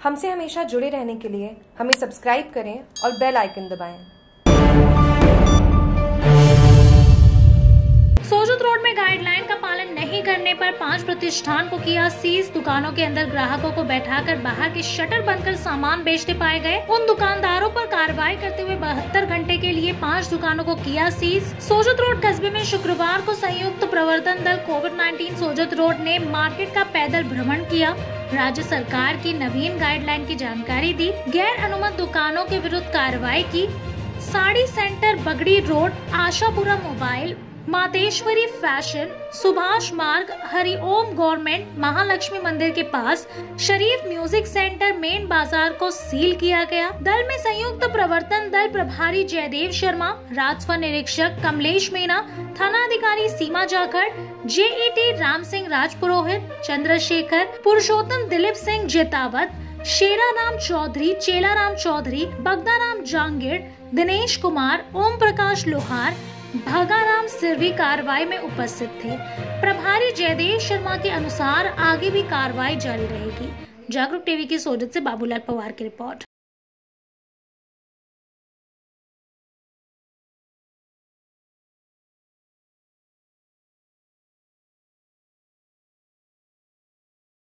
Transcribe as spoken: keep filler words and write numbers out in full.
हमसे हमेशा जुड़े रहने के लिए हमें सब्सक्राइब करें और बेल आइकन दबाएं। सोजत रोड में गाइडलाइन का पालन नहीं करने पर पांच प्रतिष्ठान को किया सीज। दुकानों के अंदर ग्राहकों को बैठाकर बाहर के शटर बंद कर सामान बेचते पाए गए उन दुकानदारों पर कार्रवाई करते हुए बहत्तर घंटे के लिए पांच दुकानों को किया सीज। सोजत रोड कस्बे में शुक्रवार को संयुक्त प्रवर्तन दल कोविड नाइन्टीन सोजत रोड ने मार्केट का पैदल भ्रमण किया, राज्य सरकार की नवीन गाइडलाइन की जानकारी दी, गैर अनुमत दुकानों के विरुद्ध कार्रवाई की। Sari centre Bagdi road, Ashapura mobile, Mateshwari fashion, Subhash मार्ग, हरिओम गवर्नमेंट, महालक्ष्मी मंदिर के पास, शरीफ म्यूजिक सेंटर, मेन बाजार को सील किया गया। दल में संयुक्त प्रवर्तन दल प्रभारी जयदेव शर्मा, राजस्व निरीक्षक कमलेश मीना, थाना अधिकारी सीमा जाखड़, जेईटी राम सिंह राजपुरोहित, चंद्रशेखर, पुरुषोत्तम दिलीप सिंह जेतावत, शेराराम चौधरी, चेलाराम चौधरी, बगदाराम जांगीर, दिनेश कुमार, ओम प्रकाश लोहार, भगाराम सिरवी कार्रवाई में उपस्थित थे। प्रभारी जयदेव शर्मा के अनुसार आगे भी कार्रवाई जारी रहेगी। जागरूक टीवी की सोजत से बाबूलाल पवार की रिपोर्ट।